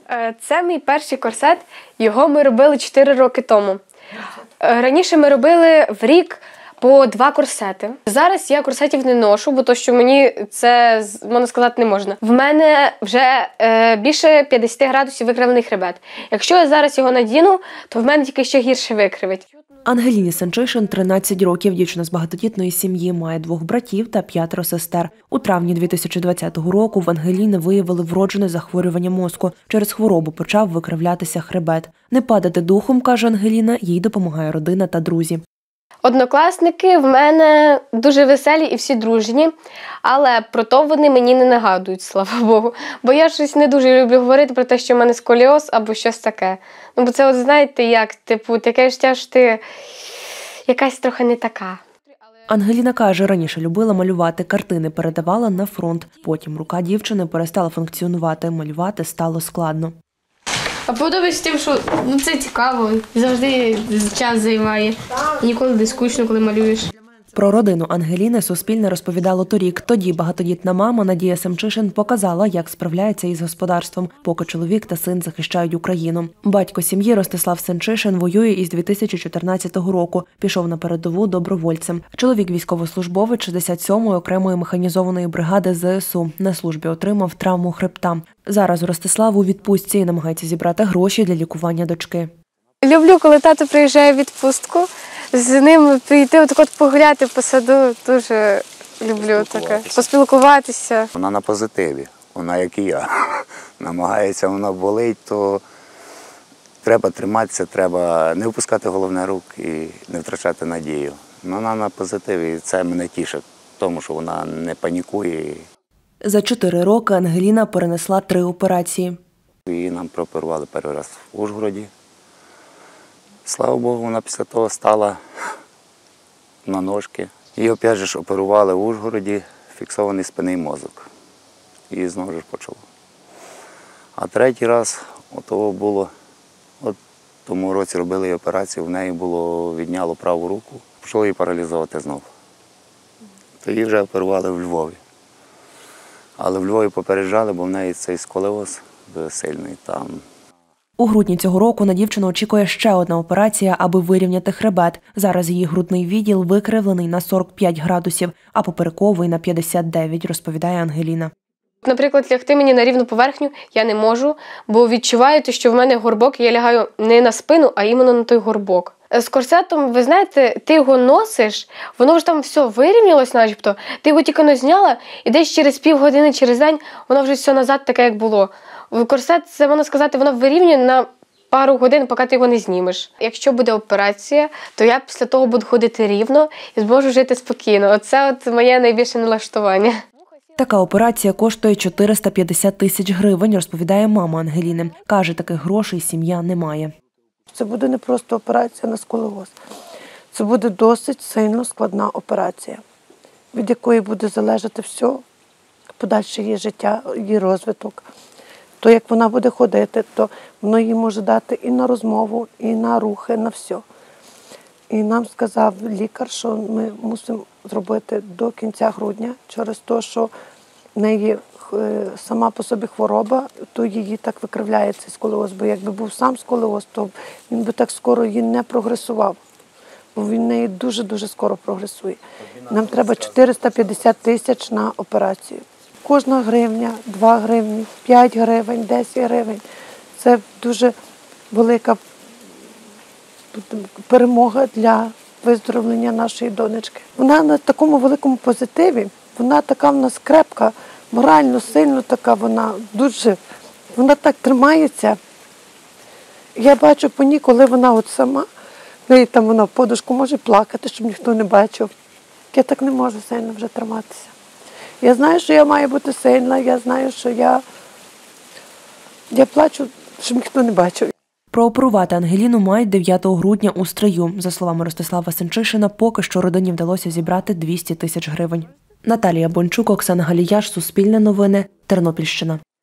Це мій перший корсет, його ми робили 4 роки тому. Раніше ми робили в рік по 2 корсети. Зараз я корсетів не ношу, бо то, що мені це, можна сказати, не можна. В мене вже більше 50 градусів викривлений хребет. Якщо я зараз його надіну, то в мене тільки ще гірше викривить. Ангеліні Сенчишин 13 років, дівчина з багатодітної сім'ї, має 2 братів та 5 сестер. У травні 2020 року в Ангеліни виявили вроджене захворювання мозку. Через хворобу почав викривлятися хребет. Не падати духом, каже Ангеліна, їй допомагає родина та друзі. Однокласники в мене дуже веселі і всі дружні, але про то вони мені не нагадують, слава Богу. Бо я щось не дуже люблю говорити про те, що в мене сколіоз або щось таке. Ну, бо це, от знаєте, як, типу, таке життя, що ти якась трохи не така. Ангеліна каже, раніше любила малювати, картини передавала на фронт. Потім рука дівчини перестала функціонувати, малювати стало складно. А подобається тим, що це цікаво, завжди час займає. Ніколи не скучно, коли малюєш. Про родину Ангеліни Суспільне розповідало торік. Тоді багатодітна мама Надія Семчишин показала, як справляється із господарством, поки чоловік та син захищають Україну. Батько сім'ї Ростислав Сенчишин воює із 2014 року. Пішов на передову добровольцем. Чоловік військовослужбовець 67-ї окремої механізованої бригади ЗСУ. На службі отримав травму хребта. Зараз Ростислав у відпустці і намагається зібрати гроші для лікування дочки. Люблю, коли тато приїжджає в відпустку, з ним прийти от погуляти по саду, дуже люблю таке, поспілкуватися. Вона на позитиві, вона як і я. Намагається, вона болить, то треба триматися, треба не впускати головне рук і не втрачати надію. Вона на позитиві, і це мене тішить, тому що вона не панікує. За 4 роки Ангеліна перенесла 3 операції. Її нам прооперували перший раз в Ужгороді. Слава Богу, вона після того стала на ножки. Її опять же оперували в Ужгороді, фіксований спинний мозок. І знову ж почало. А 3-й раз, було, в тому році робили їй операцію, в неї відняло праву руку, почало її паралізувати знову. То її вже оперували в Львові. Але в Львові попереджали, бо в неї цей сколіоз дуже сильний там. У грудні цього року на дівчину очікує ще одна операція, аби вирівняти хребет. Зараз її грудний відділ викривлений на 45 градусів, а поперековий на 59, розповідає Ангеліна. Наприклад, лягти мені на рівну поверхню я не можу, бо відчуваю, що в мене горбок, і я лягаю не на спину, а іменно на той горбок. З корсетом, ви знаєте, ти його носиш, воно ж там все вирівнялось начебто, ти його тільки зняла, і десь через півгодини, через день, воно вже все назад таке, як було. Корсет, це, можна сказати, воно вирівнює на пару годин, поки ти його не знімеш. Якщо буде операція, то я після того буду ходити рівно і зможу жити спокійно. Оце моє найбільше налаштування. Така операція коштує 450 тисяч гривень, розповідає мама Ангеліни. Каже, таких грошей сім'я не має. Це буде не просто операція на сколіоз. Це буде досить сильно складна операція, від якої буде залежати все, подальше її життя, її розвиток. То, як вона буде ходити, то воно їй може дати і на розмову, і на рухи, на все. І нам сказав лікар, що ми мусимо зробити до кінця грудня, через те, що в неї сама по собі хвороба, то її так викривляє цей сколіоз. Бо якби був сам сколіоз, то він би так скоро її не прогресував. Бо він в неї дуже-дуже скоро прогресує. Нам треба 450 тисяч на операцію. Кожна гривня, 2 гривні, 5 гривень, 10 гривень – це дуже велика перемога для виздоровлення нашої донечки. Вона на такому великому позитиві, вона така в нас крепка, морально сильно така, вона так тримається. Я бачу по ній, коли вона сама, вона в подушку може плакати, щоб ніхто не бачив. Я так не можу сильно вже триматися. Я знаю, що я маю бути сильна, я знаю, що я плачу, щоб ніхто не бачив. Прооперувати Ангеліну мають 9 грудня у Стрию. За словами Ростислава Сенчишина, поки що родині вдалося зібрати 200 тисяч гривень. Наталія Бончук, Оксана Галіяш, Суспільне новини, Тернопільщина.